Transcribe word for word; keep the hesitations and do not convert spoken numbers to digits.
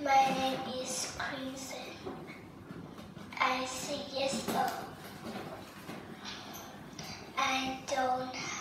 My name is Crimson. I six years old. I don't